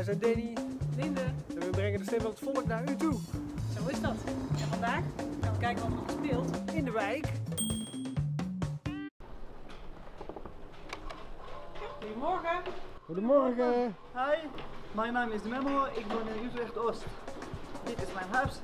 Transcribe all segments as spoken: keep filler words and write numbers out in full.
Wij zijn Danny Linde. en we brengen de stem van het volk naar u toe. Zo is dat. En vandaag gaan we kijken wat er nog speelt. In de wijk. Goedemorgen. Goedemorgen. Hi, mijn naam is Memo, ik woon in Utrecht-Oost. Dit is mijn huis.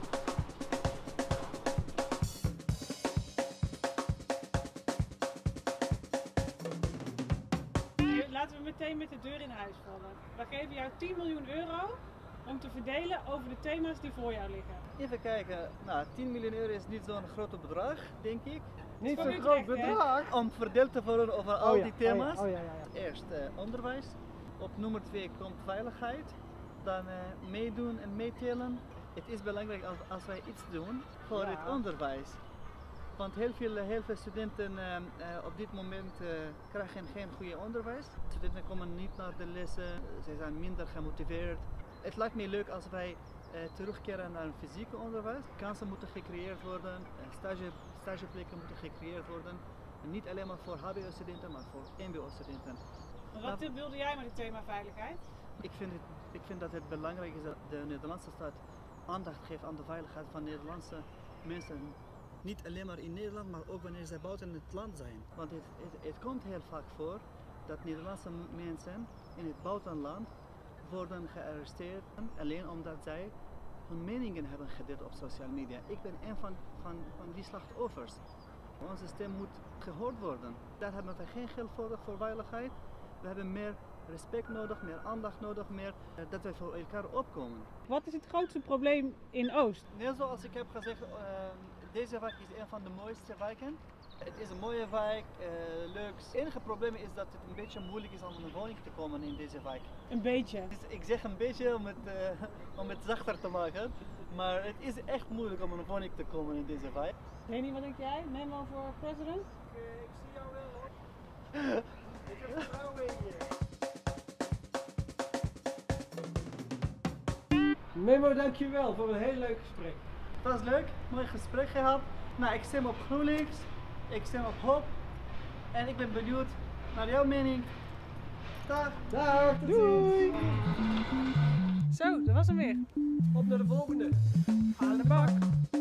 Laten we meteen met de deur in huis vallen. We geven jou tien miljoen euro om te verdelen over de thema's die voor jou liggen. Even kijken, nou tien miljoen euro is niet zo'n groot bedrag, denk ik. Niet Voor zo'n Utrecht, groot hè? bedrag. Om verdeeld te worden over al Oh ja, die thema's. Oh ja, oh ja, ja. Eerst eh, onderwijs, op nummer twee komt veiligheid, dan eh, meedoen en meetellen. Het is belangrijk als, als wij iets doen voor Ja. het onderwijs. Want heel veel, heel veel studenten uh, uh, op dit moment uh, krijgen geen goede onderwijs. Studenten komen niet naar de lessen, ze zijn minder gemotiveerd. Het lijkt me leuk als wij uh, terugkeren naar een fysieke onderwijs. Kansen moeten gecreëerd worden, uh, stage, stageplekken moeten gecreëerd worden. En niet alleen maar voor H B O-studenten, maar voor M B O-studenten. Wat wilde jij met het thema veiligheid? Ik vind, het, ik vind dat het belangrijk is dat de Nederlandse staat aandacht geeft aan de veiligheid van Nederlandse mensen. Niet alleen maar in Nederland, maar ook wanneer zij buiten het land zijn. Want het, het, het komt heel vaak voor dat Nederlandse mensen in het buitenland worden gearresteerd alleen omdat zij hun meningen hebben gedeeld op social media. Ik ben een van, van, van die slachtoffers. Onze stem moet gehoord worden. Daar hebben we geen geld voor, voor veiligheid. We hebben meer respect nodig, meer aandacht nodig, meer uh, dat we voor elkaar opkomen. Wat is het grootste probleem in Oost? Net zoals ik heb gezegd, uh, deze wijk is een van de mooiste wijken. Het is een mooie wijk, uh, leuk. Het enige probleem is dat het een beetje moeilijk is om een woning te komen in deze wijk. Een beetje. Dus ik zeg een beetje om het, uh, om het zachter te maken, maar het is echt moeilijk om een woning te komen in deze wijk. Danny, wat denk jij? Memo voor president? Ik, uh, ik zie jou wel hoor. Ik heb vertrouwen in je. Memo, dankjewel voor een heel leuk gesprek. Het was leuk, mooi gesprek gehad. Nou, ik stem op GroenLinks, ik stem op Hoop en ik ben benieuwd naar jouw mening. Dag! Dag, tot Doei. ziens. Zo, dat was hem weer. Op naar de volgende. Aan de bak.